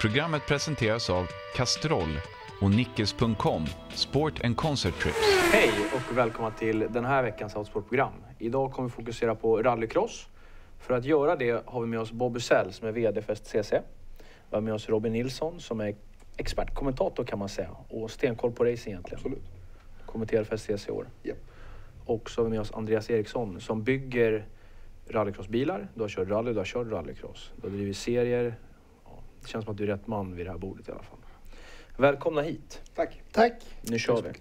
Programmet presenteras av Castrol och Nickes.com, Sport and Concert Trips. Hej och välkomna till den här veckans Outsport-program. Idag kommer vi fokusera på rallycross. För att göra det har vi med oss Bob Husell som är vd för STCC. Vi har med oss Robin Nilsson som är expertkommentator kan man säga. Och stenkoll på racing egentligen. Absolut. Kommenterar för STCC i år. Yep. Och så har vi med oss Andreas Eriksson som bygger rallycrossbilar. Du har kört rally, du har kört rallycross. Du har drivit serier. Ja, det känns som att du är rätt man vid det här bordet i alla fall. Välkomna hit. Tack. Tack. Nu kör vi.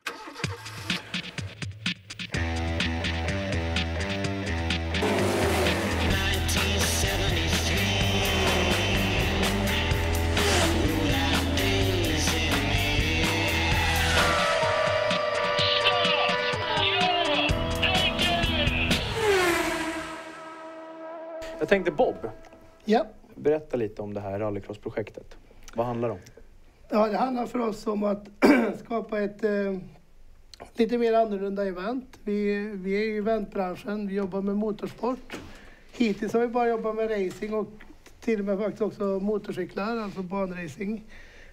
Jag tänkte Bob, Ja. berätta lite om det här rallycross-projektet. Vad handlar det om? Ja, det handlar för oss om att skapa ett lite mer annorlunda event. Vi är i eventbranschen, vi jobbar med motorsport. Hittills har vi bara jobbat med racing och till och med faktiskt också motorcyklar, alltså banracing.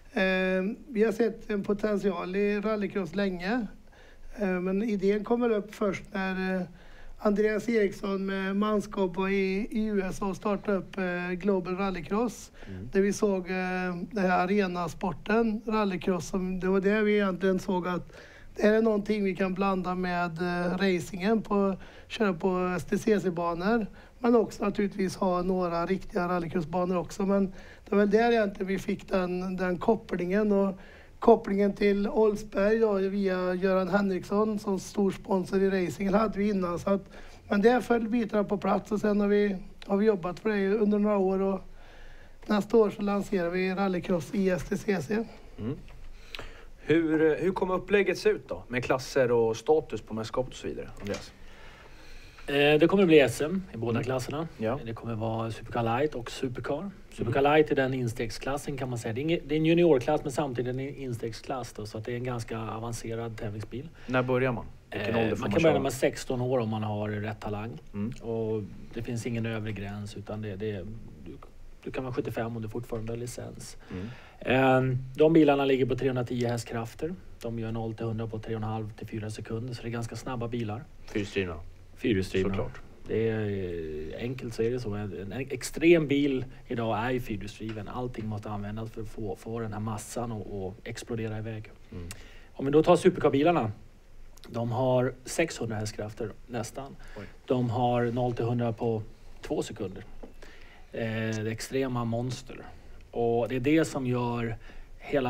Vi har sett en potential i rallycross länge. Men idén kommer upp först när Andreas Eriksson med manskap var i USA och startade upp Global Rallycross. Där vi såg den här arenasporten, rallycross. Det var det vi egentligen såg att det är någonting vi kan blanda med racingen, köra på STCC-banor. Men också naturligtvis ha några riktiga rallycrossbanor också. Men det var väl där egentligen vi fick den kopplingen. Och kopplingen till Oldsberg då, via Göran Henriksson som stor sponsor i racingen hade vi innan. Så att, men där föll bitarna på plats och sen har vi jobbat för det under några år. Och nästa år så lanserar vi rallycross i STCC. Mm. Hur kommer upplägget se ut då? Med klasser och status på mästerskapet och så vidare, Andreas? Det kommer att bli SM i båda klasserna. Ja. Det kommer vara Supercar Light och Supercar. Supercar Light är den instegsklassen kan man säga. Det är en juniorklass men samtidigt en instegsklass då, så att det är en ganska avancerad tävlingsbil. När börjar man? Vilken ålder får Man kan börja med 16 år om man har rätt talang. Och det finns ingen övre gräns utan du kan vara 75 om du fortfarande har licens. De bilarna ligger på 310 hästkrafter. De gör 0-100 på 3,5 till 4 sekunder så det är ganska snabba bilar. Fyrhjulsdrivna. Såklart. Det är enkelt så är det så. En extrem bil idag är ju fyrhjulsdriven. Allting måste användas för att få den här massan och explodera iväg. Om vi då tar supercarbilarna. De har 600 hästkrafter nästan. Oj. De har 0-100 på 2 sekunder. Det är extrema monster. Och det är det som gör hela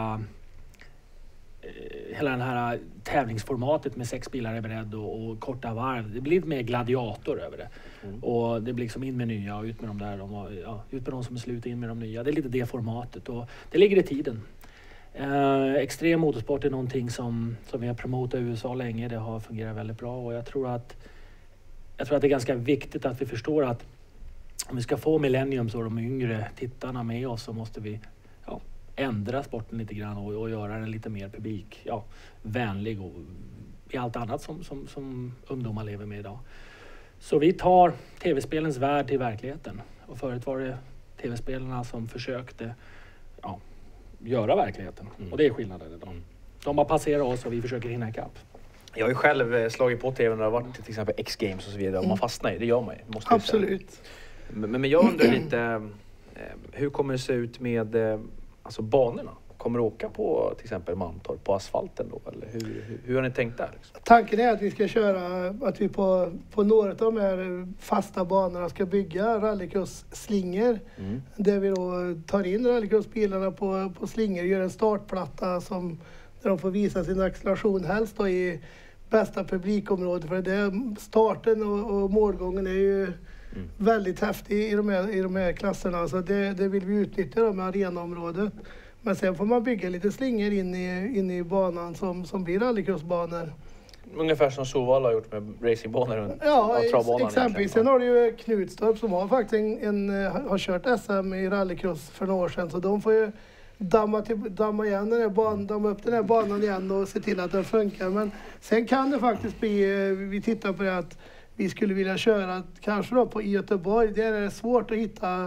den här tävlingsformatet med 6 bilar är beredd och korta varv. Det blir lite mer gladiator över det. Och det blir liksom in med nya och ut med de där. Ut med de som är slut, in med de nya. Det är lite det formatet och det ligger i tiden. Extrem motorsport är någonting som vi har promotat i USA länge. Det har fungerat väldigt bra och jag tror att det är ganska viktigt att vi förstår att om vi ska få millenniums och de yngre tittarna med oss så måste vi ändra sporten lite grann och göra den lite mer vänlig och i allt annat som ungdomar lever med idag. Så vi tar tv-spelens värld till verkligheten. Och förut var det tv-spelarna som försökte göra verkligheten. Och det är skillnaden idag. De har passerat oss och vi försöker hinna ikapp. Jag har ju själv slagit på tv när det har varit till exempel X-Games och så vidare. Och man fastnar ju, det gör man ju. Absolut. Men jag undrar lite, hur kommer det se ut med banorna? Kommer du åka på till exempel Mantorp på asfalten då? Eller hur har ni tänkt där? Liksom? Tanken är att vi ska köra, att vi på några av de här fasta banorna ska bygga rallycross-slingor. Där vi då tar in rallycrossbilarna på slingor, gör en startplatta där de får visa sin acceleration helst då i bästa publikområde. För det starten och målgången är ju väldigt häftig i de här klasserna. Så det vill vi utnyttja då med arenaområdet. Men sen får man bygga lite slingor in i banan som blir rallycrossbanor. Ungefär som Sovalla har gjort med racingbanor runt travbanan. Exempelvis. Sen har du ju Knutstorp som har faktiskt har kört SM i rallycross för några år sedan. Så de får ju damma igen den här banan, damma upp den här banan igen och se till att den funkar. Men sen kan det faktiskt bli, vi tittar på det att vi skulle vilja köra kanske då på Göteborg. Där är det svårt att hitta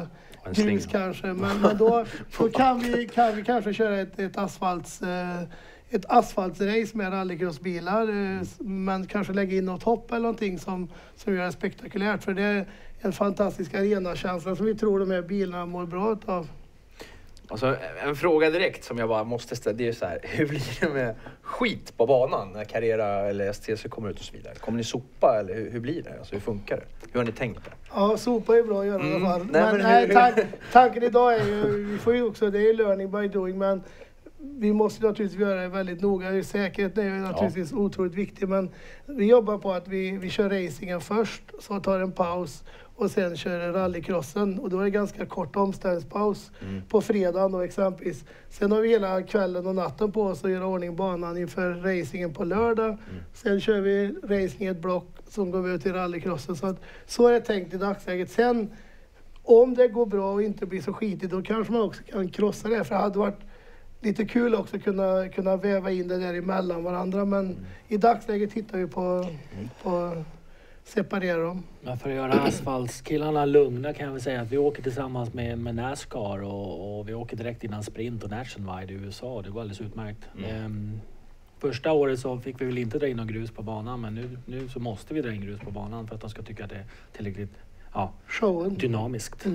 grus kanske. Men då kan vi kanske köra ett asfaltsrace med rallycrossbilar. Men kanske lägga in något hopp eller någonting som gör det spektakulärt. För det är en fantastisk arenakänsla som vi tror de här bilarna mår bra av. Alltså, en fråga direkt som jag bara måste ställa, det är så här: hur blir det med skit på banan när Carrera eller STC kommer ut och så vidare? Kommer ni sopa eller hur blir det? Alltså, hur funkar det? Hur har ni tänkt det? Ja, sopa är bra att göra i alla fall. Tanken idag är ju, vi får ju också, det är learning by doing, men vi måste naturligtvis göra det väldigt noga. Säkerheten är ju naturligtvis otroligt viktig, men vi jobbar på att vi kör racingen först, så tar en paus och sen kör rallycrossen. Och då är det ganska kort omställningspaus på fredagen då exempelvis. Sen har vi hela kvällen och natten på oss att göra ordning banan inför racingen på lördag. Sen kör vi racing i ett block som går ut till rallycrossen. Så är det tänkt i dagsläget. Sen om det går bra och inte blir så skitigt, då kanske man också kan krossa det. För det hade varit lite kul också kunna väva in det där emellan varandra. Men i dagsläget tittar vi på separera dem. Men för att göra asfaltskillarna lugna kan jag väl säga att vi åker tillsammans med NASCAR och vi åker direkt innan sprint och Nationwide i USA. Det går alldeles utmärkt. Första året så fick vi väl inte dra in någon grus på banan, men nu så måste vi dra in grus på banan för att de ska tycka att det är tillräckligt dynamiskt.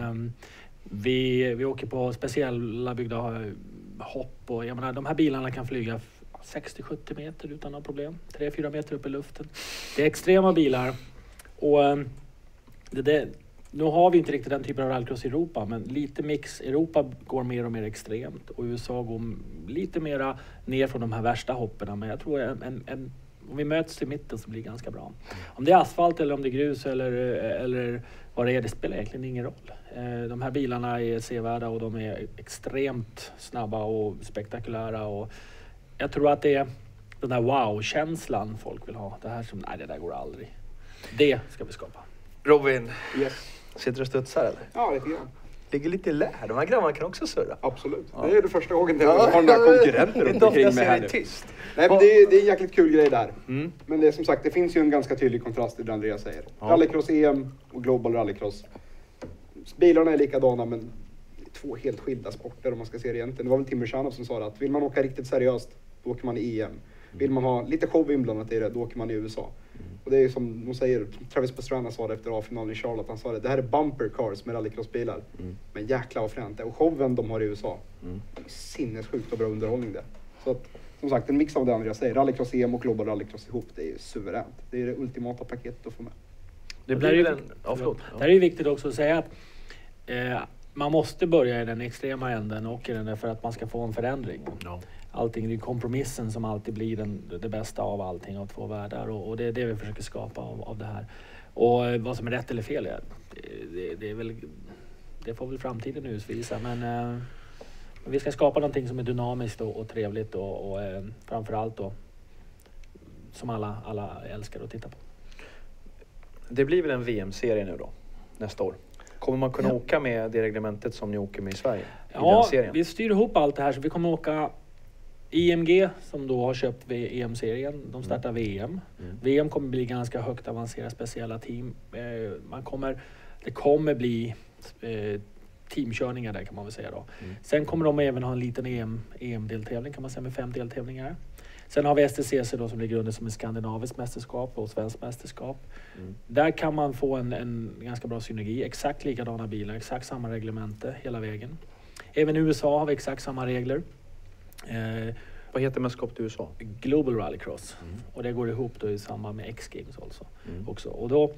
Vi åker på speciella byggda hopp och jag menar, de här bilarna kan flyga 60-70 meter utan några problem. 3-4 meter upp i luften. Det är extrema bilar. Och nu har vi inte riktigt den typen av rallycross i Europa, men lite mix. Europa går mer och mer extremt och USA går lite mera ner från de här värsta hopperna. Men jag tror om vi möts i mitten så blir det ganska bra. Om det är asfalt eller om det är grus eller vad det spelar egentligen ingen roll. De här bilarna är sevärda och de är extremt snabba och spektakulära. Och jag tror att det är den där wow-känslan folk vill ha. Det här som, nej det där går aldrig. Det ska vi skapa. Robin, yes. Sitter du och studsar eller? Ja, lite grann. Ligger lite i lä. De här grabbarna kan också surra. Absolut. Ja. Det är det första gången jag har några konkurrenter runt omkring mig här nu. Tyst. Nej, men det är en jäkligt kul grej där. Men det är som sagt, det finns ju en ganska tydlig kontrast i det Andreas säger. Rallycross-EM och Global Rallycross. Bilarna är likadana, men två helt skilda sporter om man ska se det egentligen. Det var väl Tim Buchanov som sa att vill man åka riktigt seriöst, då åker man i EM. Vill man ha lite show inblandat i det, då åker man i USA. Och det är som de säger, Travis Pastrana sa det efter A-finalen i Charlotte, han sa det här är bumper cars med rallycrossbilar. Men jäkla vad fränt det. Och showen de har i USA, det är sinnessjukt och bra underhållning det. Så att, som sagt, en mix av det Andreas säger, rallycross-EM och Global Rallycross ihop, det är ju suveränt. Det är det ultimata paketet att få med. Det blir ju Det är ju viktigt också att säga att man måste börja i den extrema änden och i den för att man ska få en förändring. Ja. Allting, det är kompromissen som alltid blir det bästa av allting av två världar och det är det vi försöker skapa av det här. Och vad som är rätt eller fel det är väl, det får väl framtiden utvisa, men vi ska skapa någonting som är dynamiskt och trevligt och framförallt då som alla älskar att titta på. Det blir väl en VM-serie nu då, nästa år? Kommer man kunna åka med det reglementet som ni åker med i Sverige? Ja, vi styr ihop allt det här så vi kommer åka IMG som då har köpt EM-serien. De startar VM. VM kommer bli ganska högt avancerade speciella team. Det kommer bli teamkörningar där kan man väl säga då. Sen kommer de även ha en liten EM-deltävling kan man säga med 5 deltävlingar. Sen har vi STCC då som ligger under som ett skandinaviskt mästerskap och svenskt mästerskap. Där kan man få en ganska bra synergi. Exakt likadana bilar, exakt samma reglemente hela vägen. Även i USA har vi exakt samma regler. Vad heter mästerskapet i USA? Global Rallycross. Och det går ihop då i samband med X-Games också. Och då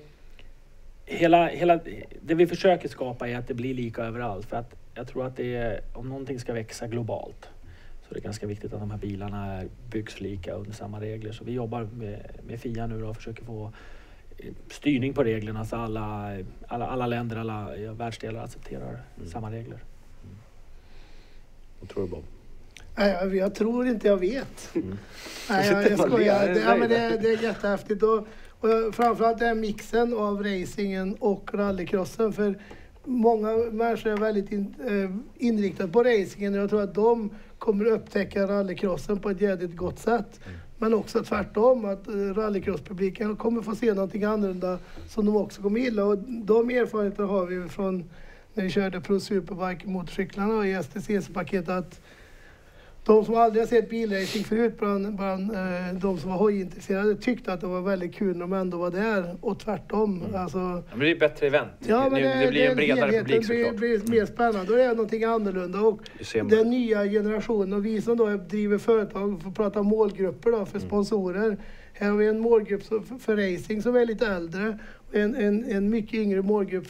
det vi försöker skapa är att det blir lika överallt. För att jag tror att om någonting ska växa globalt så det är ganska viktigt att de här bilarna byggs lika under samma regler. Så vi jobbar med FIA nu och försöker få styrning på reglerna så alla länder, alla världsdelar accepterar samma regler. Vad tror du, Bob? Nej, jag tror inte jag vet. Nej, jag skojar. Men det är jättehäftigt. Och framförallt den mixen av racingen och rallycrossen. För många människor är väldigt inriktade på racingen. Och jag tror att de kommer upptäcka rallycrossen på ett jävligt gott sätt. Men också tvärtom, att rallycrosspubliken kommer få se någonting annorlunda som de också kommer gilla. Och de erfarenheter har vi från när vi körde Pro Superbike-motorcyklarna i STCC-paketet, att de som aldrig har sett bilracing förut bland de som var hojintresserade tyckte att det var väldigt kul när de ändå var där, och tvärtom. Alltså, det blir ett bättre event. Ja, men det blir en bredare publik såklart. Det blir mer spännande och det är någonting annorlunda. Och den nya generationen, och vi som då driver företag, får prata målgrupper då för sponsorer. Här har vi en målgrupp för racing som är lite äldre, och en mycket yngre målgrupp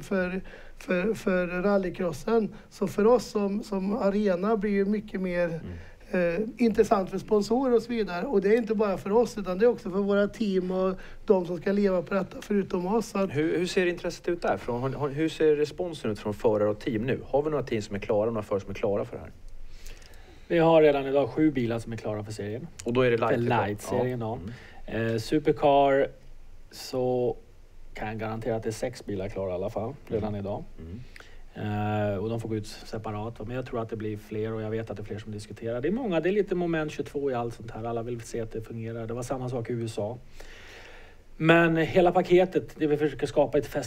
för rallycrossen. Så för oss som arena blir ju mycket mer intressant för sponsorer och så vidare. Och det är inte bara för oss, utan det är också för våra team och de som ska leva på detta förutom oss. Så att... Hur ser intresset ut där? Hur ser responsen ut från förare och team nu? Har vi några team som är klara, några förare som är klara för det här? Vi har redan idag 7 bilar som är klara för serien. Och då är det Light-serien, ja. Supercar, så kan jag garantera att det är 6 bilar klara i alla fall redan idag. Och de får gå ut separat. Men jag tror att det blir fler, och jag vet att det är fler som diskuterar. Det är många, det är lite moment 22 i allt sånt här. Alla vill se att det fungerar. Det var samma sak i USA. Men hela paketet, det vi försöker skapa ett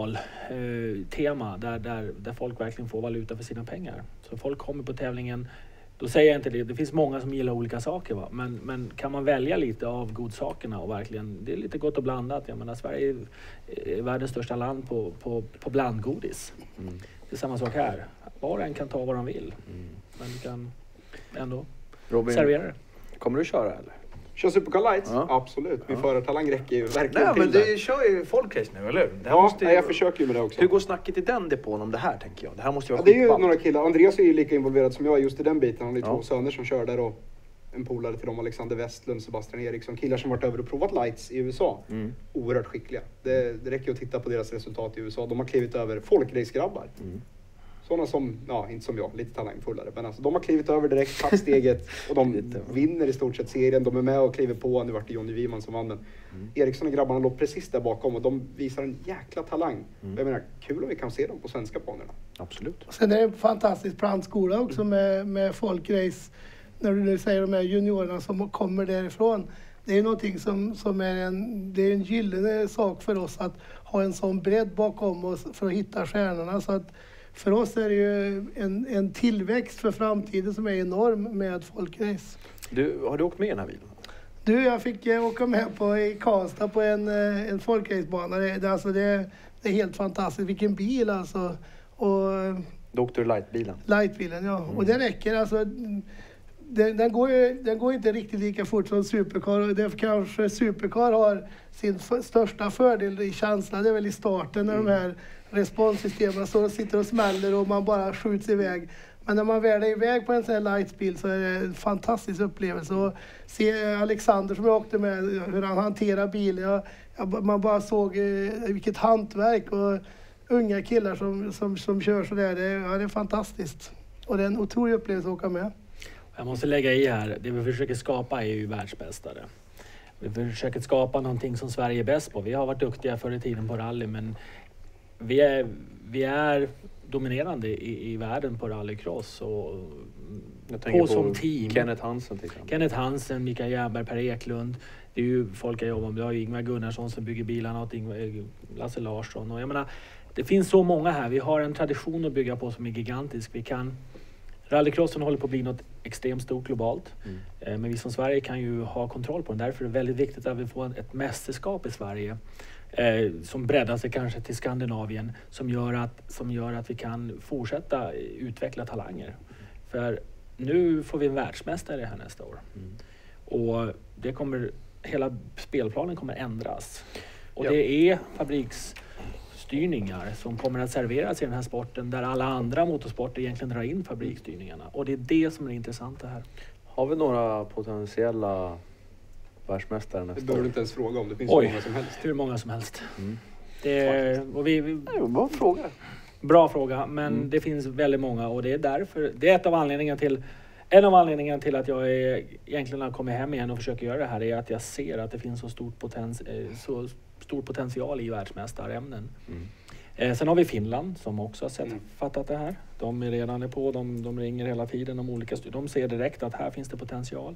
festivaltema där folk verkligen får valuta för sina pengar. Så folk kommer på tävlingen. Då säger jag inte det. Det finns många som gillar olika saker. Va? Men kan man välja lite av godsakerna och verkligen, det är lite gott och blandat. Jag menar, Sverige är världens största land på blandgodis. Det är samma sak här. Var och en kan ta vad de vill. Men du kan ändå servera det. Kommer du köra eller? Kör Supercar Lights? Ja. Absolut. Min förartalang räcker ju verkligen. Nej, men du kör ju folkrace nu, eller hur? Jag försöker ju med det också. Hur går snacket i den depån om det här, tänker jag? Det här måste ju vara det är ju några killar. Andreas är ju lika involverad som jag just i den biten. Han har 2 söner som kör där, och en polare till dem, Alexander Westlund, Sebastian Eriksson. Killar som varit över och provat Lights i USA. Oerhört skickliga. Det räcker att titta på deras resultat i USA. De har klivit över folkracegrabbar. Sådana som, inte som jag, lite talangfullare. Men alltså, de har klivit över direkt, tagit steget, och de vinner i stort sett serien. De är med och kliver på. Nu vart det Johnny Wiman som vann, men Eriksson och grabbarna låg precis där bakom, och de visar en jäkla talang. Jag menar, kul om vi kan se dem på svenska banorna. Absolut. Sen är det en fantastisk plantskola också med folkrace. När du nu säger de här juniorerna som kommer därifrån. Det är någonting som är en gyllene sak för oss, att ha en sån bredd bakom oss för att hitta stjärnorna. Så att för oss är det ju en tillväxt för framtiden som är enorm med folkrace. Har du åkt med i den här bilen? Jag fick åka med i Karlstad på en folkracebana. Det är helt fantastiskt. Vilken bil alltså. Och då åkte du lightbilen? Lightbilen, ja. Och det räcker alltså. Den går inte riktigt lika fort som Supercar. Och det kanske Supercar har sin största fördel i känslan. Det är väl i starten när de här responssystemen sitter och smäller och man bara skjuts iväg. Men när man väl är iväg på en sån här lightbil så är det en fantastisk upplevelse. Och se Alexander som jag åkte med, hur han hanterar bilen. Man bara såg vilket hantverk, och unga killar som kör sådär. Det är fantastiskt. Och det är en otrolig upplevelse att åka med. Jag måste lägga i här, det vi försöker skapa är ju världsmästare. Vi försöker skapa någonting som Sverige är bäst på. Vi har varit duktiga förr i tiden på rally, men vi är dominerande i världen på rallycross. Och jag tänker på som team. Kenneth Hansen till exempel. Kenneth Hansen, Mikael Järnberg, Per Eklund. Det är ju folk jag jobbar med. Vi har Ingvar Gunnarsson som bygger bilarna, och Lasse Larsson. Och jag menar, det finns så många här. Vi har en tradition att bygga på som är gigantisk. Rallycrossen håller på att bli något extremt stort globalt. Men vi som Sverige kan ju ha kontroll på den. Därför är det väldigt viktigt att vi får ett mästerskap i Sverige. Som breddar sig kanske till Skandinavien. Som gör att vi kan fortsätta utveckla talanger. För nu får vi en världsmästare här nästa år. Och hela spelplanen kommer ändras. Och det är fabriksstyrningar som kommer att serveras i den här sporten, där alla andra motorsporter egentligen drar in fabriksstyrningarna. Och det är det som är intressant här. Har vi några potentiella världsmästare nästa år? Det behöver du inte ens fråga om, det finns hur många som helst. Hur många som helst. Bra fråga. Bra fråga, men det finns väldigt många, och det är därför, det är en av anledningarna till att jag egentligen har kommit hem igen och försöker göra det här, är att jag ser att det finns så stor potential i världsmästarämnen. Sen har vi Finland som också har fattat det här. De är redan på, de ringer hela tiden om olika de ser direkt att här finns det potential.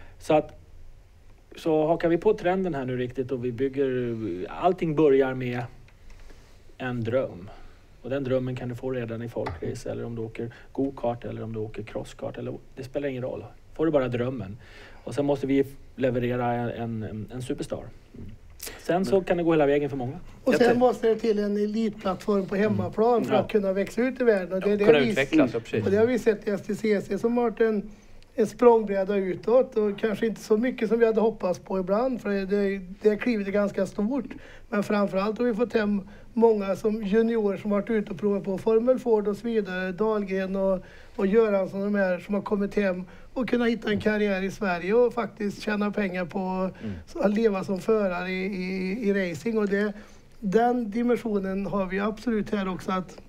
Så hakar vi på trenden här nu riktigt, och vi bygger, allting börjar med en dröm. Och den drömmen kan du få redan i folkrace, eller om du åker go-kart eller om du åker crosskart. Det spelar ingen roll. Får du bara drömmen. Och sen måste vi leverera en superstar. Sen så kan det gå hela vägen för många. Och sen måste det till en elitplattform på hemmaplan för att kunna växa ut i världen. Och det är kunna utvecklas, precis. Och det har vi sett i STCC som har varit en språngbräda utåt och kanske inte så mycket som vi hade hoppats på ibland, för det klivet är ganska stort. Men framförallt har vi fått hem många som juniorer som varit ute och provat på Formel Ford och så vidare, Dahlgren och Göransson, de här som har kommit hem och kunnat hitta en karriär i Sverige och faktiskt tjäna pengar på att leva som förare i racing. Och den dimensionen har vi absolut här också, att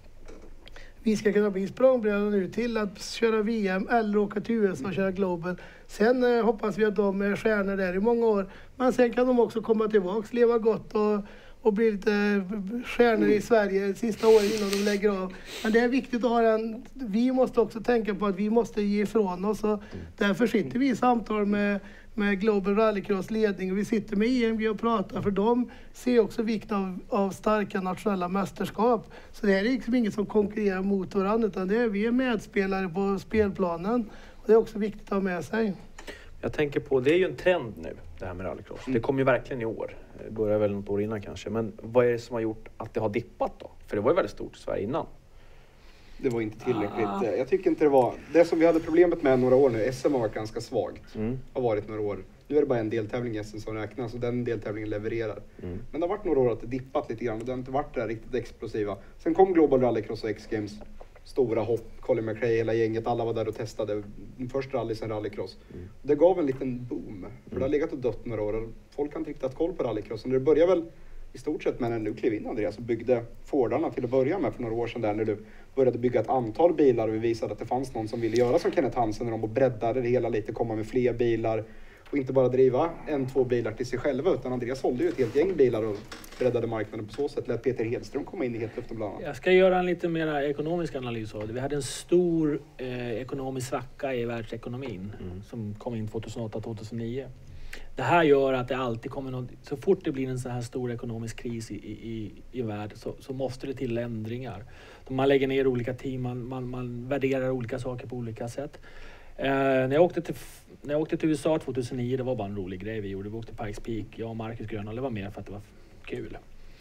vi ska kunna bli språngbrädan nu till att köra VM eller åka till USA och köra Global. Sen hoppas vi att de är stjärnor där i många år. Men sen kan de också komma tillbaka, leva gott och bli lite stjärnor i Sverige sista året innan de lägger av. Men det är viktigt att ha vi måste också tänka på att vi måste ge ifrån oss. Och därför sitter vi i samtal med Global Rallycross ledning, och vi sitter med EMG och pratar, för de ser också vikten av starka nationella mästerskap. Så det är liksom inget som konkurrerar mot varandra, utan vi är medspelare på spelplanen, och det är också viktigt att ha med sig. Jag tänker på, det är ju en trend nu, det här med rallycross. Det kom ju verkligen i år. Det började väl något år innan kanske. Men vad är det som har gjort att det har dippat då? För det var ju väldigt stort i Sverige innan. Det var inte tillräckligt. Jag tycker inte det var... Det som vi hade problemet med några år nu, SM har varit ganska svagt. Har varit några år. Nu är det bara en deltävling i SM som räknas, och den deltävlingen levererar. Men det har varit några år att det dippat lite grann, och det har inte varit det riktigt explosiva. Sen kom Global Rallycross och X-Games. Stora hopp, Colin McRae, hela gänget, alla var där och testade. Först rally, sen rallycross. Det gav en liten boom. För det har legat och dött några år, och folk har inte riktigt haft koll på rallycrossen. Det började väl i stort sett med när du klev in, Andreas, och byggde Fordarna till att börja med för några år sedan, där när du började bygga ett antal bilar och vi visade att det fanns någon som ville göra som Kenneth Hansen när de breddade det hela lite, komma med fler bilar och inte bara driva 1-2 bilar till sig själva, utan Andreas sålde ju ett helt gäng bilar och breddade marknaden på så sätt. Lät Peter Hedström komma in i helt luften bland annat. Jag ska göra en lite mer ekonomisk analys av det. Vi hade en stor ekonomisk svacka i världsekonomin som kom in 2008-2009. Det här gör att det alltid kommer så fort det blir en så här stor ekonomisk kris i världen så måste det till ändringar. Man lägger ner olika team, man värderar olika saker på olika sätt. När jag åkte till USA 2009, det var bara en rolig grej vi gjorde. Vi åkte Pikes Peak, jag och Marcus Grönholm, det var mer för att det var kul.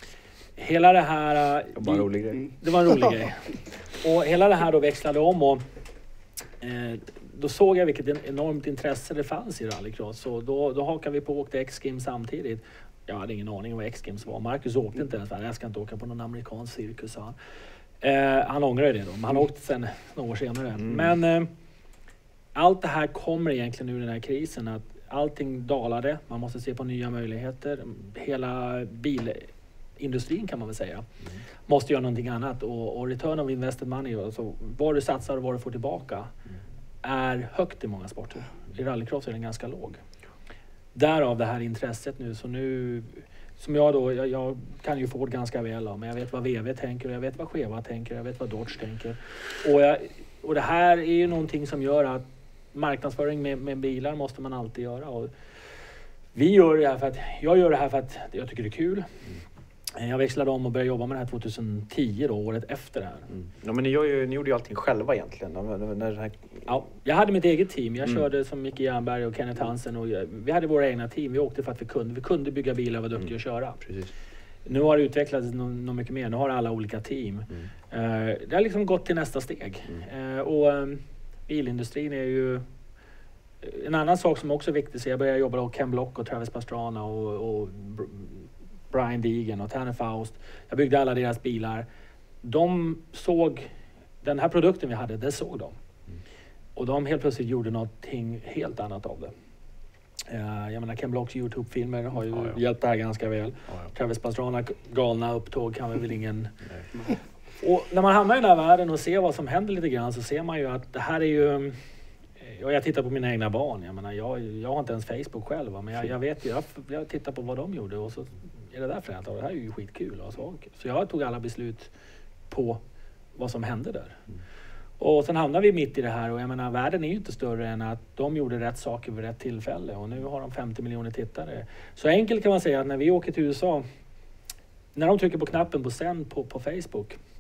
Hela det här... Det var en rolig grej. Det var en rolig grej. Och hela det här då växlade om, och då såg jag vilket enormt intresse det fanns i rallycross. Så då hakade vi på och åkte X-Games samtidigt. Jag hade ingen aning om vad X-Games var. Marcus åkte inte ens, jag ska inte åka på någon amerikansk cirkus, sa han. Han ångrade det då, men han åkte sen några år senare. Men allt det här kommer egentligen ur den här krisen, att allting dalade, man måste se på nya möjligheter. Hela bilindustrin, kan man väl säga, måste göra någonting annat, och return of invested money, alltså vad du satsar och vad du får tillbaka, är högt i många sporter. I rallycross är den ganska låg. Därav det här intresset nu. Så nu, som jag kan ju Ford ganska väl, men jag vet vad VW tänker, jag vet vad Cheva tänker, jag vet vad Dodge tänker. Och det här är ju någonting som gör att marknadsföring med bilar måste man alltid göra. Och vi gör det här för att, jag gör det här för att jag tycker det är kul. Jag växlade om och började jobba med det här 2010 då, året efter det här. Ja, men ni gjorde ju allting själva egentligen. Ja, jag hade mitt eget team. Jag körde som Micke Jernberg och Kenneth Hansen, och vi hade våra egna team. Vi åkte för att vi kunde bygga bilar och var duktiga att köra. Precis. Nu har det utvecklats något mycket mer. Nu har alla olika team. Det har liksom gått till nästa steg. Och bilindustrin är ju en annan sak som också är viktig. Så jag började jobba med Ken Block och Travis Pastrana och Brian Deegan och Tanner Faust. Jag byggde alla deras bilar. De såg den här produkten vi hade, det såg de. Och de helt plötsligt gjorde någonting helt annat av det. Jag menar, Ken Blocks YouTube-filmer har ju hjälpt det här ganska väl. Travis Pastrana, galna upptåg kan väl ingen... Och när man hamnar i den här världen och ser vad som händer lite grann, så ser man ju att det här är ju... Jag tittar på mina egna barn. Jag menar, jag har inte ens Facebook själv, men jag vet ju, jag tittar på vad de gjorde, och så är det där fränt. Det här är ju skitkul. Så jag tog alla beslut på vad som hände där. Och sen hamnar vi mitt i det här, och jag menar, världen är ju inte större än att de gjorde rätt saker vid rätt tillfälle, och nu har de 50 miljoner tittare. Så enkelt kan man säga att när vi åker till USA, när de trycker på knappen på sänd på Facebook,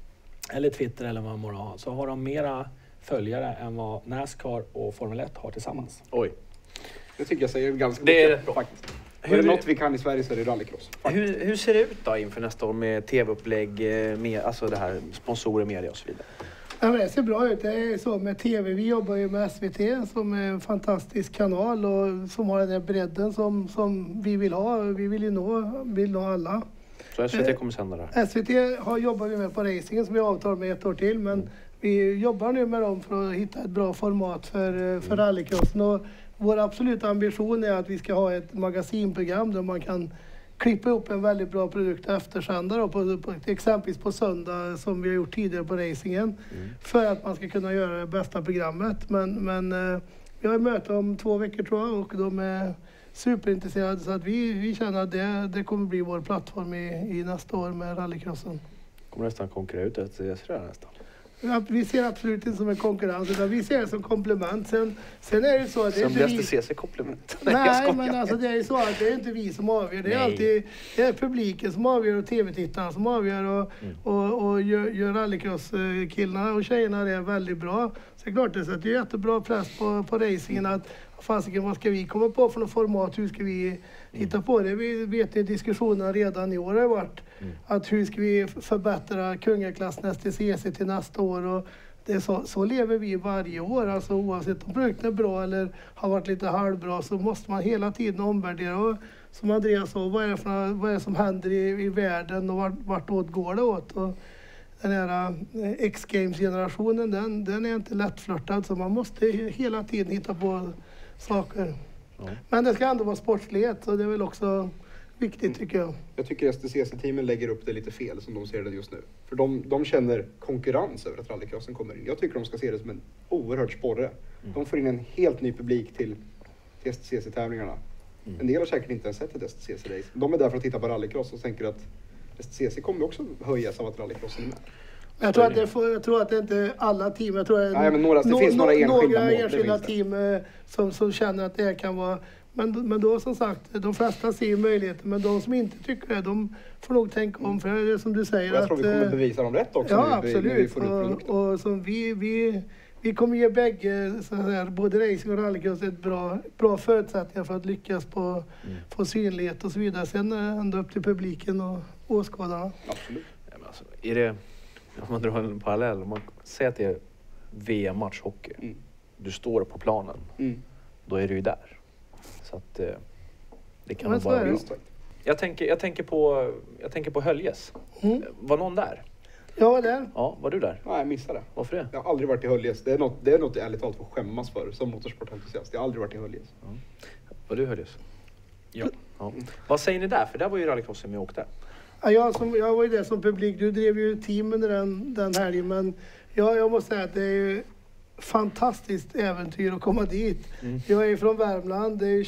eller Twitter eller vad man må ha, så har de mera följare än vad NASCAR och Formel 1 har tillsammans. Oj. Det tycker jag säger ganska Det är mycket, rätt bra. faktiskt. Är det något vi kan i Sverige så är det rallycross. Hur ser det ut då inför nästa år med tv-upplägg, med, alltså det här sponsorer, media och så vidare? Ja, men det ser bra ut. Det är så med tv. Vi jobbar ju med SVT som är en fantastisk kanal och som har den där bredden som vi vill ha. Vi vill ju nå alla. Så SVT kommer sända där? SVT jobbar vi med på racingen som vi har avtal med 1 år till. Men vi jobbar nu med dem för att hitta ett bra format för rallycrossen. Och vår absoluta ambition är att vi ska ha ett magasinprogram där man kan klippa upp en väldigt bra produkt och eftersända då på exempelvis på söndag som vi har gjort tidigare på racingen. För att man ska kunna göra det bästa programmet. Men vi har ett möte om 2 veckor tror jag och de är superintresserade så att vi känner att det kommer bli vår plattform i nästa år med rallycrossen. Kommer nästan konkurrera ut STCC nästan? Vi ser absolut inte som en konkurrens utan vi ser det som komplement. Sen är det så att det sen är blir STCC komplement. Nej, men alltså det är ju så att det är inte vi som avgör. Det är alltid publiken som avgör och tv-tittarna som avgör och gör rallycross-killarna och tjejerna det är väldigt bra. Så det är klart det sätter jättebra press på racingen att fasiken, vad ska vi komma på för något format? Hur ska vi hitta på det? Vi vet ju diskussionerna redan i år har varit att hur ska vi förbättra kungaklassen STCC till nästa år och det är så lever vi varje år. Alltså oavsett om produkten är bra eller har varit lite halvbra så måste man hela tiden omvärdera. Och som Andreas sa, vad är det som händer i världen och vartåt går det åt? Och den här X-Games-generationen den är inte lättflörtad så man måste hela tiden hitta på saker. Ja. Men det ska ändå vara sportslighet och det är väl också viktigt tycker jag. Jag tycker STCC-teamen lägger upp det lite fel som de ser det just nu. För de känner konkurrens över att rallycrossen kommer in. Jag tycker de ska se det som en oerhört sporre. De får in en helt ny publik till STCC-tävlingarna. En del har säkert inte ens sett ett STCC-race. De är där för att titta på rallycross och tänker att STCC kommer också höjas av att rallycrossen är med. Jag tror att det inte är alla team. Jag tror att det finns några enskilda team som känner att det kan vara... Men då som sagt, de flesta ser möjligheter. Men de som inte tycker det, de får nog tänka om. För det är som du säger. Jag tror vi kommer bevisa dem rätt också. Ja, absolut. När vi får ut produkten. Och som vi kommer ge bägge, både racing och rallycross, ett bra förutsättningar för att lyckas få synlighet och så vidare. Sen ända upp till publiken och åskådarna. Absolut. Ja, men alltså, är det... Om man drar en parallell, om man säger att det är VM-match hockey. Du står på planen. Då är du ju där. Så att det kan nog vara just. Jag tänker på Höljes. Var någon där? Jag var där. Ja, var du där? Nej, jag missade det. Varför det? Jag har aldrig varit i Höljes. Det är något ärligt talat att skämmas för som motorsportentusiast. Jag har aldrig varit i Höljes. Var du Höljes? Ja. Vad säger ni där? För där var ju rallycrossen med och åkte. Ja, jag var ju där som publik. Du drev ju team under den helgen. Men jag måste säga att det är ju fantastiskt äventyr att komma dit. Jag är från Värmland. Det är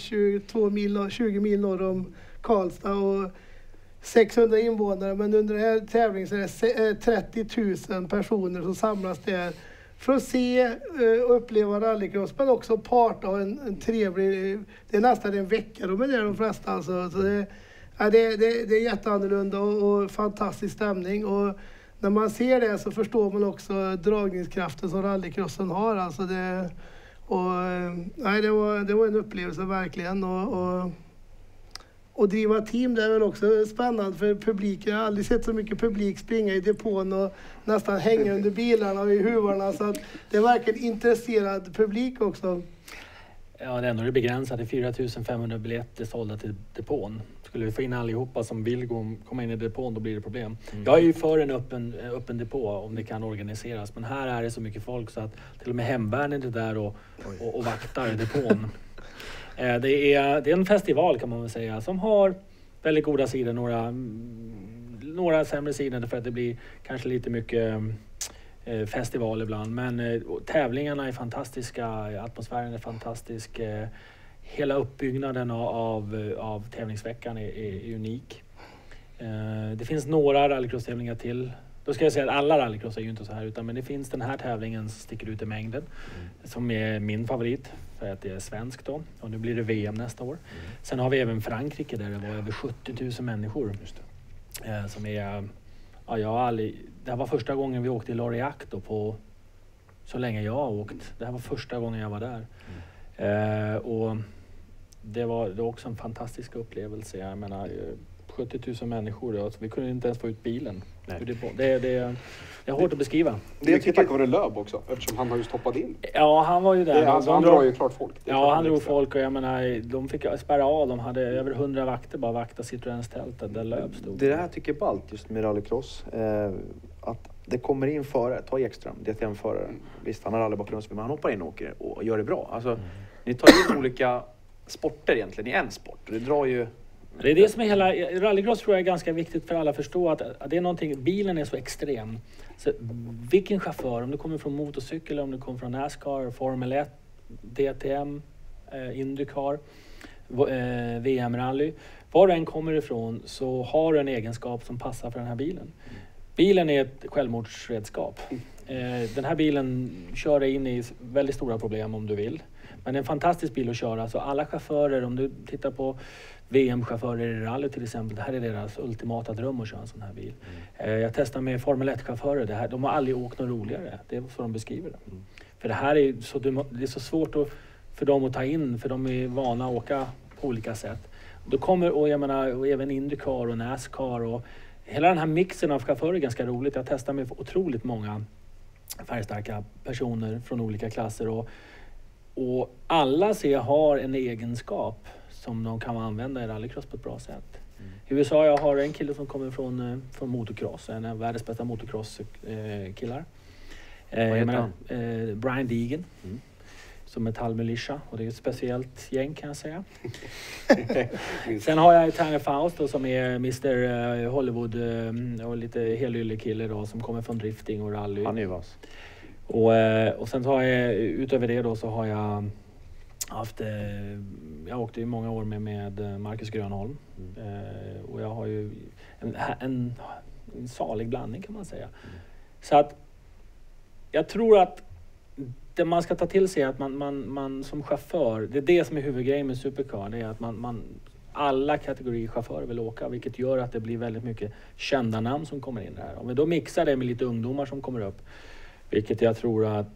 20 mil norr om Karlstad och 600 invånare. Men under den här tävlingen så är det 30 000 personer som samlas där för att se och uppleva rallycross. Men också parta och en trevlig... Det är nästan en vecka. De är där de flesta alltså. Så det är jätteannorlunda och fantastisk stämning. Och när man ser det så förstår man också dragningskraften som rallycrossen har. Alltså det var en upplevelse verkligen. Och driva team det är väl också spännande för publiken. Jag har aldrig sett så mycket publik springa i depån och nästan hänga under bilarna och i huvarna. Så att det är verkligen intresserad publik också. Ja, det är ändå begränsat till 4 500 biljetter sålda till depån. Skulle vi få in allihopa som vill komma in i depån, då blir det problem. Jag är ju för en öppen depå om det kan organiseras. Men här är det så mycket folk så att till och med hemvärnet är där och vaktar depån. Det är en festival kan man väl säga som har väldigt goda sidor. Några sämre sidor för att det blir kanske lite mycket festival ibland. Men tävlingarna är fantastiska, atmosfären är fantastisk. Hela uppbyggnaden av tävlingsveckan är unik. Det finns några rallycross-tävlingar till. Då ska jag säga att alla rallycross är ju inte så här, men det finns den här tävlingen som sticker ut i mängden. Som är min favorit för att det är svensk då. Och nu blir det VM nästa år. Sen har vi även Frankrike där det var över 70 000 människor. Som är Det här var första gången vi åkte i Loriac då på så länge jag har åkt. Det här var första gången jag var där. Och det var också en fantastisk upplevelse. Jag menar, 70 000 människor. Alltså, vi kunde inte ens få ut bilen. Det är hårt att beskriva. Det är mycket tack vare Löb också, eftersom han har just hoppat in. Ja, han var ju där. Han drar ju klart folk. Han drog folk och jag menar, de fick spärra av. De hade över 100 vakter bara vakta Citroëns tältet där Löb stod. Det här tycker jag är ballt just med rallycross. Att det kommer in förare, ta Ekström, DTM-förare. Visst, han har rallybakgrund, men han hoppar in och åker och gör det bra. Alltså, ni tar in olika sporter egentligen i en sport. Det drar ju... Det är det som är hela... Rallycross tror jag är ganska viktigt för alla att förstå att det är någonting... Bilen är så extrem. Så vilken chaufför, om du kommer från motorcykel eller om du kommer från NASCAR, Formel 1, DTM, Indycar, VM-rally. Var du än kommer ifrån så har du en egenskap som passar för den här bilen. Bilen är ett självmordsredskap. Den här bilen kör in i väldigt stora problem om du vill. Men det är en fantastisk bil att köra. Så alla chaufförer, om du tittar på VM-chaufförer i rally till exempel, det här är deras ultimata dröm att köra en sån här bil. Jag testar med Formel 1-chaufförer, de har aldrig åkt något roligare. Det är så de beskriver det. För det här är så, det är så svårt för dem att ta in, för de är vana att åka på olika sätt. Då kommer, och jag menar, och även Indycar och NASCAR och hela den här mixen av chaufförer är ganska roligt. Jag testar med otroligt många färgstarka personer från olika klasser och alla har en egenskap som de kan använda i rallycross på ett bra sätt. I USA jag har en kille som kommer från motocross, en av världens bästa motocross-killar. Brian Deegan. Som Metall Militia, och det är ett speciellt gäng kan jag säga. Sen har jag Tanner Faust då, som är Mr Hollywood och lite helylle kille då, som kommer från drifting och rally. Han är ju vass. Och sen så har jag, utöver det då, så har jag haft, jag åkte i många år med Marcus Grönholm. Och jag har ju en salig blandning kan man säga. Så att jag tror att det man ska ta till sig är att man som chaufför, det är det som är huvudgrejen med Supercar, det är att alla kategorier chaufförer vill åka, vilket gör att det blir väldigt mycket kända namn som kommer in där. Om vi då mixar det med lite ungdomar som kommer upp, vilket jag tror att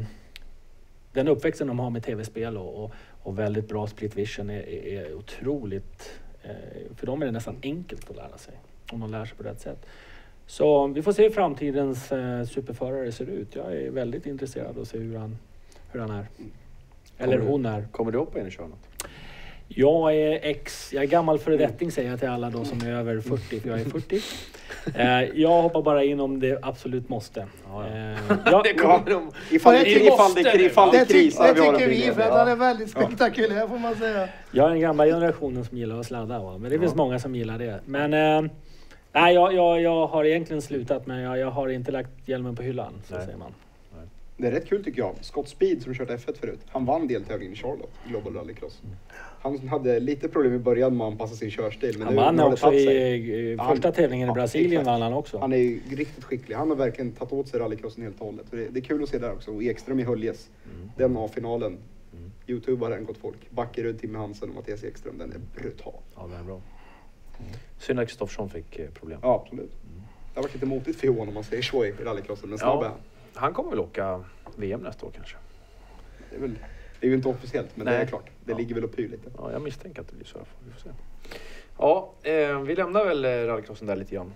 den uppväxten de har med tv-spel och väldigt bra split vision är otroligt, för dem är det nästan enkelt att lära sig, om de lär sig på rätt sätt. Så vi får se hur framtidens superförare ser ut. Jag är väldigt intresserad av att se hur han är. Eller hon är. Kommer du hoppa in och köra något? Jag är gammal föredetting säger jag till alla då som är över 40, för jag är 40. Jag hoppar bara in om det absolut måste. Det kommer de. Ifall det krisar. Det tycker vi, för att han är väldigt spektakulär får man säga. Jag är den gamla generationen som gillar att sladda, va? Men det finns många som gillar det. Men nej, jag har egentligen slutat, men jag har inte lagt hjälmen på hyllan, så säger man. Det är rätt kul tycker jag. Scott Speed som kört F1 förut, han vann deltävlingen i Charlotte, Global Rallycross. Han hade lite problem i början med att anpassa sin körstil. Men han vann också i första tävlingen i Brasilien, vann han också. Han är riktigt skicklig. Han har verkligen tagit åt sig rallycrossen helt och hållet. Det är kul att se där också. Och Ekström i Höljes, den A-finalen. YouTube har den gått folk. Backerud, Timmy Hansen och Mattias Ekström, den är brutal. Ja, den är bra. Synd att Kristoffersson fick problem. Ja, absolut. Det har varit lite motigt för Johan om man säger så i rallycrossen, men snabb är han. Han kommer väl åka VM nästa år kanske. Det är ju inte officiellt, men det är klart. Det ligger väl och pyr lite. Ja, jag misstänker att det blir så. Vi får se. Ja, vi lämnar väl rallycrossen där lite grann.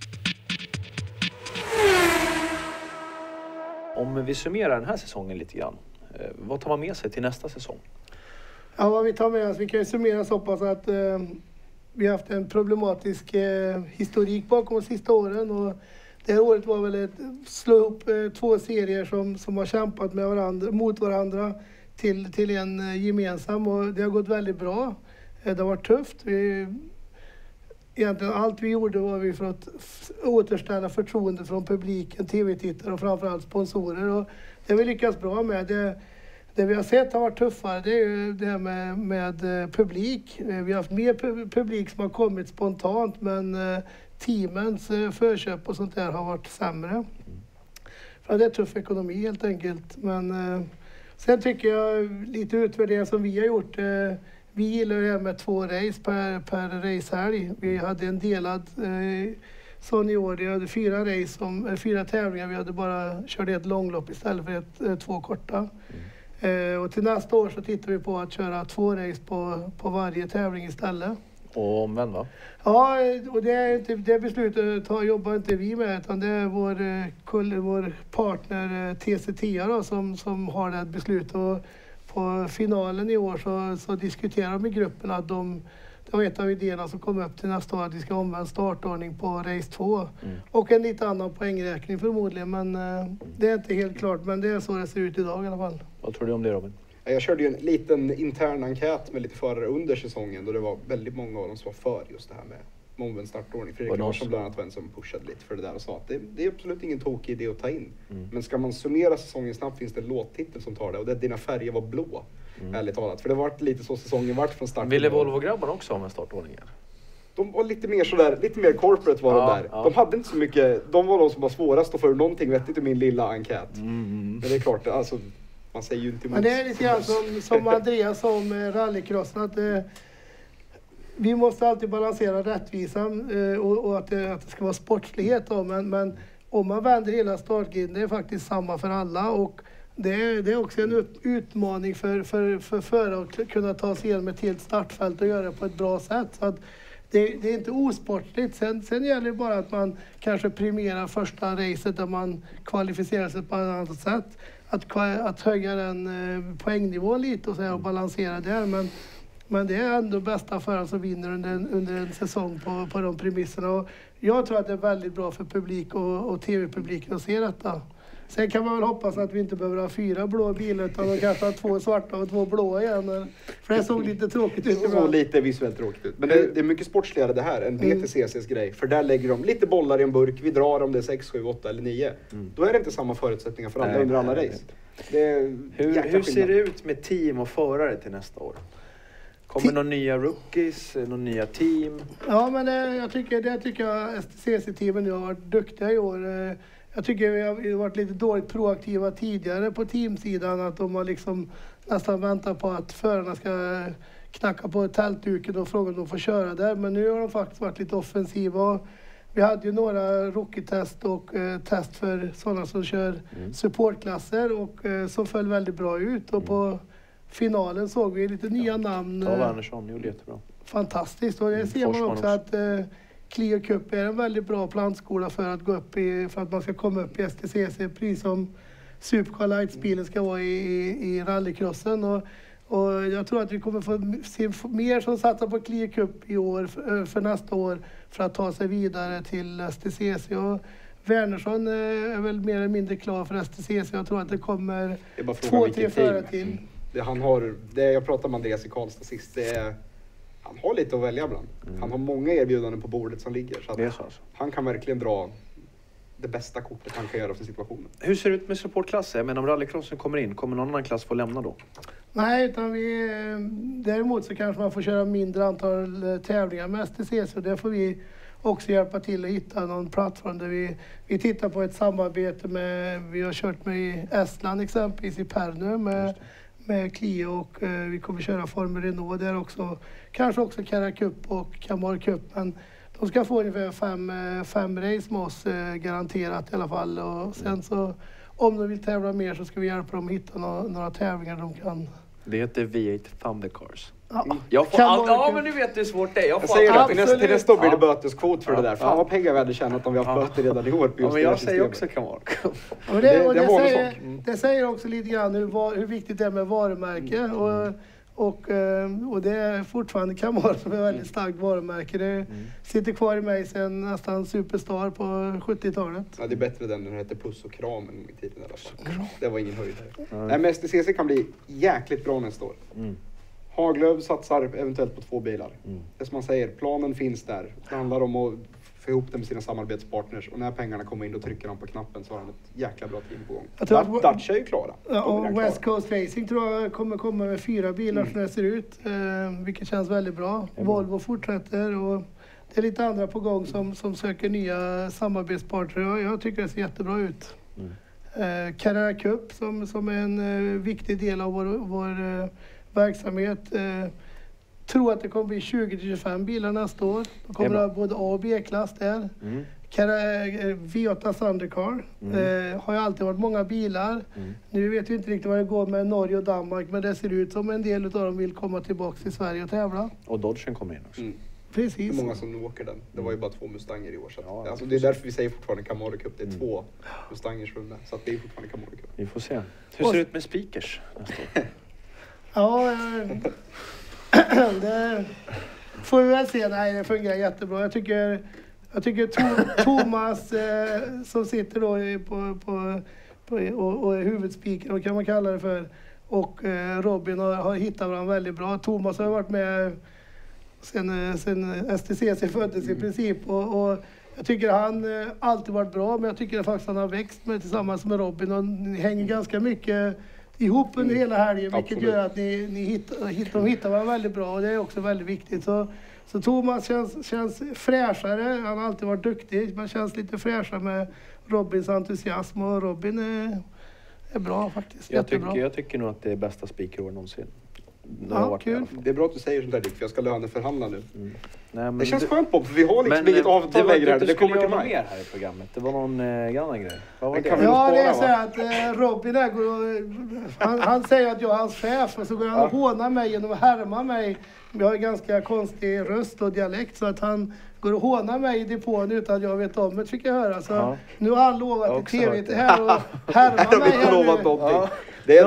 Om vi summerar den här säsongen lite grann. Vad tar man med sig till nästa säsong? Ja, vad vi tar med oss, vi kan ju summera så pass att vi har haft en problematisk historik bakom de sista åren. Och det här året var väl slå ihop två serier som har kämpat med varandra, mot varandra till en gemensam, och det har gått väldigt bra. Det har varit tufft. Egentligen allt vi gjorde var vi för att återställa förtroende från publiken, tv-tittare och framförallt sponsorer. Och det har vi lyckats bra med. Det vi har sett har varit tuffare, det är ju det här med publik. Vi har haft mer publik som har kommit spontant, men teamens förköp och sånt där har varit sämre. För det är tuff ekonomi helt enkelt. Men sen tycker jag lite utvärdering som vi har gjort. Vi gillar det här med 2 race per racehelg. Vi hade en delad sån i år. Vi hade 4 tävlingar. Vi hade bara kört ett långlopp istället för 2 korta. Och till nästa år så tittar vi på att köra 2 race på varje tävling istället. Och omvänd va? Ja, och det beslutet jobbar inte vi med, utan det är vår partner TCTA då, som har det beslutet. Och på finalen i år så diskuterar de i gruppen att det var ett av idéerna som kom upp till nästa år, att vi ska omvända startordning på race 2. Och en lite annan poängräkning förmodligen, men det är inte helt klart. Men det är så det ser ut idag i alla fall. Vad tror du om det, Robin? Jag körde ju en liten intern enkät med lite förare under säsongen då det var väldigt många av dem som var för just det här med omvänd startordning. Fredrik Larsson bland annat var en som pushade lite för det där och sa att det är absolut ingen tokig idé att ta in. Men ska man summera säsongen snabbt finns det en låttitel som tar det, och det är Dina färger var blå. Ärligt talat. För det var lite så säsongen vart från starten. Ville Volvo-grabbarna också ha med startordningar? De var lite mer corporate var de där. Ja. De hade inte så mycket, de var de som var svårast att få någonting vettigt i min lilla enkät. Men det är klart, alltså man säger ju inte emot. Men det är lite grann som Andreas sa om rallycrossen, att vi måste alltid balansera rättvisan och att det ska vara sportslighet då, men om man vänder hela startgriden, det är faktiskt samma för alla, och det är också en utmaning för förare att kunna ta sig igenom ett helt startfält och göra det på ett bra sätt. Så att det är inte osportligt. Sen gäller det bara att man kanske premierar första racet där man kvalificerar sig på ett annat sätt. Att höja den poängnivån lite och balansera där. Men det är ändå bästa föraren som vinner under en säsong på de premisserna. Och jag tror att det är väldigt bra för publik och tv-publiken att se detta. Sen kan man väl hoppas att vi inte behöver ha 4 blå bilar, utan de kanske har 2 svarta och 2 blåa igen. För det såg lite tråkigt ut. Det såg lite visuellt tråkigt ut. Men det är mycket sportsligare det här än BTCCs grej. För där lägger de lite bollar i en burk. Vi drar om det är 6, 7, 8 eller 9. Då är det inte samma förutsättningar för alla under alla race. Hur ser det ut med team och förare till nästa år? Kommer några nya rookies, några nya team? Ja, men jag tycker STCC-teamen nu har varit duktiga i år. Jag tycker vi har varit lite dåligt proaktiva tidigare på teamsidan. Att de har liksom nästan väntat på att förarna ska knacka på tältduken och fråga om de får köra där. Men nu har de faktiskt varit lite offensiva. Vi hade ju några rookie-test och test för sådana som kör supportklasser och som föll väldigt bra ut. Och på finalen såg vi lite nya namn. Ja, Wernersson gjorde jättebra. Fantastiskt, och det ser man också att Clio Cup är en väldigt bra plantskola för att gå upp för att man ska komma upp i STCC, precis som Supercar Light-bilen ska vara i rallycrossen. Och jag tror att vi kommer få se mer som satsar på Clio Cup i år för nästa år för att ta sig vidare till STCC. Och Wernersson är väl mer eller mindre klar för STCC. Jag tror att det kommer 2-3 förare till. Jag pratade med Andreas i Karlstad sist. Han har lite att välja bland. Han har många erbjudanden på bordet som ligger. Så att han kan verkligen dra det bästa kortet han kan göra för situationen. Hur ser det ut med supportklasser? Men om rallycrossen kommer in, kommer någon annan klass få lämna då? Nej, utan däremot så kanske man får köra mindre antal tävlingar med STCC. Och det får vi också hjälpa till att hitta någon plattform där vi tittar på ett samarbete med, vi har kört med i Estland exempelvis, i Pärnu med Clio, och vi kommer köra Formel Renault där också. Kanske också Cara Cup och Camar Cup, men de ska få ungefär 5 race med oss garanterat i alla fall. Och sen så om de vill tävla mer så ska vi hjälpa dem att hitta några tävlingar de kan. Det heter V8 Thundercars. Ja, jag får allt. Ja, men nu vet du hur svårt det är. Jag säger att till nästa år blir det böteskvot för det där. Fan vad pengar vi hade tjänat om vi har haft böter redan i år. Ja, men jag säger också Camar. Det säger också lite grann hur viktigt det är med varumärke. Och det är fortfarande Camar som är väldigt starkt varumärke. Det sitter kvar i mig sedan nästan Superstar på 70-talet. Ja, det är bättre den heter Puss och Kram en gång i tiden. Det var ingen höjdare. Nej, men STCC kan bli jäkligt bra nästa år. Haglöf satsar eventuellt på 2 bilar. Det som man säger, planen finns där. Det handlar om att få ihop det med sina samarbetspartners. Och när pengarna kommer in, då trycker de på knappen, så har han ett jäkla bra team på gång. Dutch är ju klara. Ja, och West Coast Racing tror jag kommer komma med 4 bilar som det ser ut. Vilket känns väldigt bra. Volvo fortsätter och det är lite andra på gång som söker nya samarbetspartner. Jag tycker det ser jättebra ut. Carrera Cup som är en viktig del av vår verksamhet. Tror att det kommer bli 20-25 bilar nästa år. Då kommer det ha både A och B-klass där. V8 Thundercar. Har ju alltid varit många bilar. Nu vet vi inte riktigt vad det går med Norge och Danmark, men det ser ut som en del av dem vill komma tillbaka till Sverige och tävla. Och Dodgen kommer in också. Precis. Det är många som nu åker den. Det var ju bara 2 Mustanger i år. Så att, alltså, det är därför vi säger fortfarande Camaro Cup. Det är 2 Mustangers vunna. Så att det är fortfarande Camaro Cup. Vi får se. Hur ser det ut med speakers nästa år? Ja, det får vi väl se. Nej, det fungerar jättebra. Jag tycker Thomas som sitter då och är huvudspiker, och kan man kalla det för, och Robin har hittat varandra väldigt bra. Thomas har varit med sen STCC föddes i princip, och jag tycker han alltid varit bra, men jag tycker faktiskt han har växt med tillsammans med Robin, och ni hänger ganska mycket ihop under hela helgen, vilket gör att de hittar varandra väldigt bra, och det är också väldigt viktigt. Så Thomas känns fräschare, han har alltid varit duktig, men känns lite fräschare med Robins entusiasm, och Robin är bra faktiskt. Jag tycker nog att det är bästa speakeråret någonsin. Ja, kul. Det är bra att du säger sånt där, Dick, för jag ska löneförhandla nu. Nej, men det känns skönt, Bob, för vi har liksom inget avtal längre. Det kommer till mig. Mer här i programmet. Det var någon annan grej. Vad var det? Ja, det är så att Robin där går och, han säger att jag är hans chef, och så går han och hånar mig genom att härma mig. Jag har en ganska konstig röst och dialekt, så att han går och hånar mig i depån utan att jag vet om det, fick jag höra. Så nu har han lovat i tv här och härma mig här nu. Vi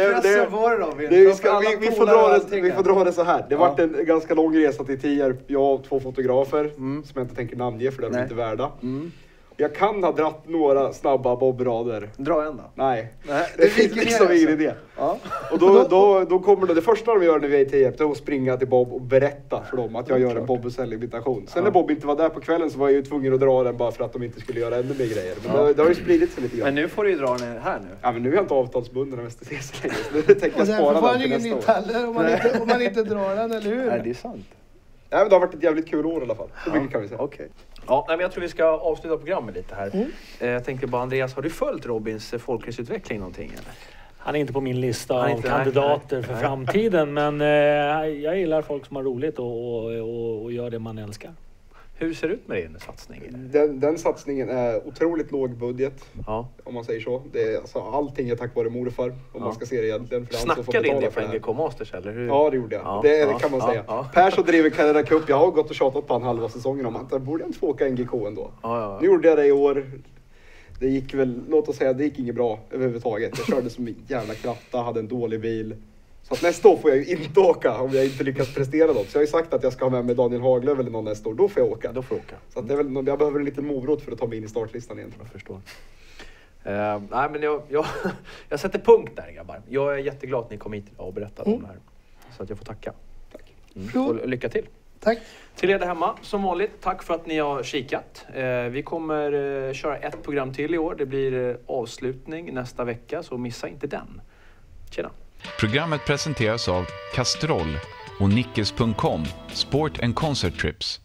får dra det så här. Det varit en ganska lång resa till Tierp. Jag och 2 fotografer som jag inte tänker namnge, för de är inte värda. Jag kan ha dratt några snabba bobrader. Dra en då? Nej. Det finns liksom ingen idé. Ja. Och då kommer det första de gör när vi är i Tierp, det är att springa till Bob och berätta för dem att jag gör en Bob Bussell-imitation. Sen när Bob inte var där på kvällen, så var jag ju tvungen att dra den bara för att de inte skulle göra ännu mer grejer. Men det har ju spridit sig lite grann. Men nu får du ju dra den här nu. Ja, men nu är jag inte avtalsbunden av STCC längre. Så nu tänker jag spara den till nästa år. Och heller om man inte drar den, eller hur? Nej, det är sant. Nej, men det har varit ett jävligt kul år i alla fall. Så mycket kan vi säga. Okej. Ja, men jag tror vi ska avsluta programmet lite här. Jag tänkte bara, Andreas, har du följt Robins folkraceutveckling någonting eller? Han är inte på min lista av kandidater för framtiden, men jag gillar folk som har roligt och gör det man älskar. Hur ser det ut med din satsning? Den satsningen är otroligt låg budget, om man säger så. Det är, alltså, allting är tack vare morfar, om man ska se det egentligen. Snackade in det på NGK Masters, eller hur? Ja, det gjorde jag. Det kan man säga. Persson driver Carrera Cup. Jag har gått och tjatat på han halva säsongen om att jag borde inte få åka NGK ändå. Nu gjorde jag det i år. Det gick väl, låt oss säga, det gick inget bra överhuvudtaget. Jag körde som en jävla kratta, hade en dålig bil. Så att nästa år får jag ju inte åka om jag inte lyckas prestera något. Så jag har ju sagt att jag ska ha med mig Daniel Haglöf eller någon nästa år. Då får jag åka. Så att det är väl, jag behöver en liten morot för att ta mig in i startlistan igen. Jag förstår. Nej, men jag sätter punkt där, grabbar. Jag är jätteglad att ni kom hit och berättade om det här. Så att jag får tacka. Tack. Och lycka till. Tack. Till er där hemma, som vanligt, tack för att ni har kikat. Vi kommer köra ett program till i år. Det blir avslutning nästa vecka, så missa inte den. Tjena! Programmet presenteras av Castrol och Nickes.com Sport and Concert Trips.